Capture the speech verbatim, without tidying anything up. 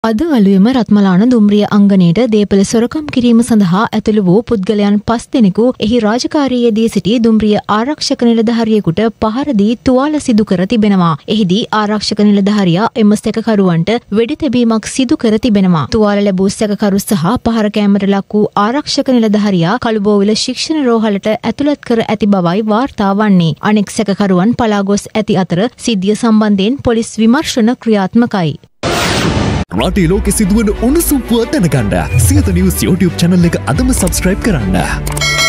අද අලුයම රත්මලාන දුම්රිය අංගණයට දේපළ සොරකම් කිරීම සඳහා ඇතුළු වූ පුද්ගලයන් පස් දෙනෙකු එහි රාජකාරියේදී සිටි දුම්රිය ආරක්ෂක නිලධාරියෙකුට පහර දී තුවාල සිදු කර තිබෙනවා. එහිදී ආරක්ෂක නිලධාරියා එම සැකකරුවන්ට වෙඩි තැබීමක් සිදු කර තිබෙනවා. තුවාල ලැබූ සැකකරු සහ පහර කෑමට ලක් වූ ආරක්ෂක නිලධාරියා කළුබෝවිල ශික්ෂණ රෝහලට ඇතුළත් කර ඇති බවයි වාර්තා වන්නේ. අනෙක් සැකකරුවන් පලා ගොස් ඇති අතර සිද්ධිය සම්බන්ධයෙන් පොලිස් විමර්ශන ක්‍රියාත්මකයි. රටේ ලෝකෙ සිදුවන උණුසුම් පුවත් දැනගන්න සියත නිවුස් YouTube channel එක අදම subscribe කරන්න.